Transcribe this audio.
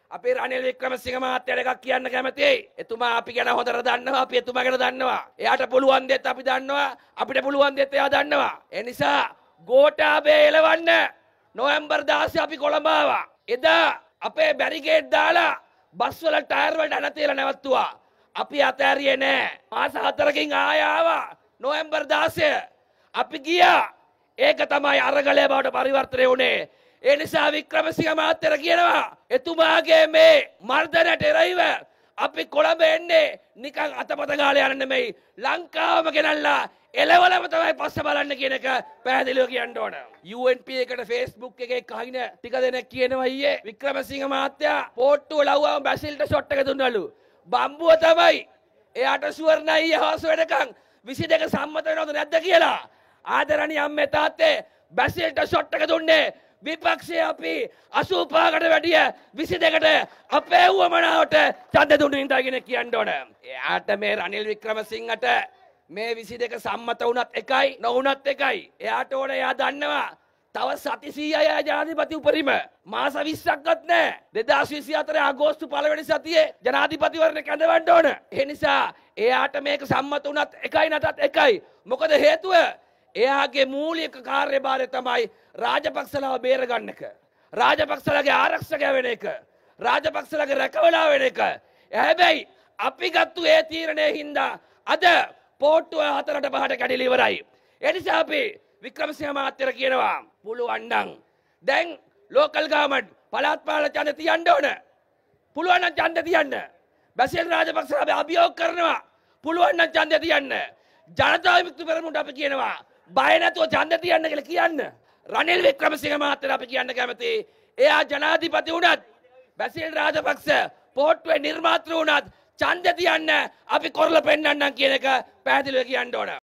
අපේ රනිල් වික්‍රමසිංහ මහත්තයාට එකක් කියන්න කැමතියි. එතුමා අපි ගැන හොඳට දන්නවා, අපි එතුමා ගැන දන්නවා. එයාට පුළුවන් දෙත් අපි දන්නවා, අපිට පුළුවන් දෙත් එයා දන්නවා. ඒ නිසා ගෝඨාභය එලවන්න නොවැම්බර් 16 අපි කොළඹ ආවා. එදා අපේ බැරිකේඩ් දාලා බස් වල ටයර් වලට අණ තියලා නැවතුවා. අපි අතෑරියේ නෑ. මාස 4කින් ආය ආවා. නොවැම්බර් 16 අපි ගියා. ඒක තමයි අරගලය බවට පරිවර්තනය වුණේ. ඒ නිසා වික්‍රමසිංහ මහත්තයා කියනවා එතුමාගේ මේ මර්ධනට එරෙහිව අපි කොළඹ එන්නේ නිකන් අතපත ගාලා යන්න නෙමෙයි, ලංකාවම ගෙනල්ලා එලවලම තමයි පස්ස බලන්න කියන එක පැහැදිලිව කියන්න ඕන. UNP එකට Facebook එකේ කහින ටික දෙනෙක් කියනවා ඊයේ වික්‍රමසිංහ මහත්තයා පෝට්ටුව ලව්වම බැසිල්ට ෂොට් එක දුන්නලු. බම්බුව තමයි එයාට සුවර්ණ ඊයේ හවස වෙනකන් 22 සම්මත වෙනවද නැද්ද කියලා. ආදරණීය අම්මේ තාත්තේ බැසිල්ට ෂොට් එක දුන්නේ විපක්ෂය අපි 85කට වැඩිය 22කට අපේ වමනාවට ඡන්ද දුන්නු ඉඳලා කියන කියන්න ඕන. එයාට මේ රනිල් වික්‍රමසිංහට මේ 22 සම්මත වුණත් එකයි නොවුණත් එකයි. එයාට ඕන එයා දන්නවා තව සති 100යි ජනාධිපති උපරිම. මාස 20ක්වත් නැහැ. 2024 අගෝස්තු 1 වෙනි සතියේ ජනාධිපතිවරණ කැඳවන්න ඕන. ඒ නිසා එයාට මේක සම්මත වුණත් එකයි නැතත් එකයි. මොකද හේතුව එයාගේ මූලික කාර්යභාරය තමයි රාජපක්ෂලාව බේරගන්න එක. රාජපක්ෂලාගේ ආරක්ෂකය වෙන එක. රාජපක්ෂලාගේ රැකවලා වෙන එක. හැබැයි අපි ගත්තු ඒ තීරණයේ හින්දා අද පෝට්ටුව 4ට 5ට කැඩිලා ඉවරයි. ඒ නිසා අපි වික්‍රමසිංහ මහත්තයා කියනවා පුළුවන් නම් දැන් ලෝකල් ගවර්න්මන්ට් පළාත් පාලන ඡන්ද තියන්න ඕන. පුළුවන් නම් ඡන්ද තියන්න. බැසිල් රාජපක්ෂ අභියෝග කරනවා. පුළුවන් නම් ඡන්ද තියන්න. ජනතා විමුක්ති පෙරමුණට අපි කියනවා බය නැතුව ඡන්ද තියන්න කියලා කියන්න. රනිල් වික්‍රමසිංහ මහත්තයා අපි කියන්න කැමති. එයා ජනාධිපති වුණත් බැසිල් රාජපක්ෂ පෝට්ටුවේ නිර්මාතෘ වුණත් ඡන්ද තියන්න අපි කරලා පෙන්නන්නම් කියන එක පැහැදිලිව කියන්න ඕන.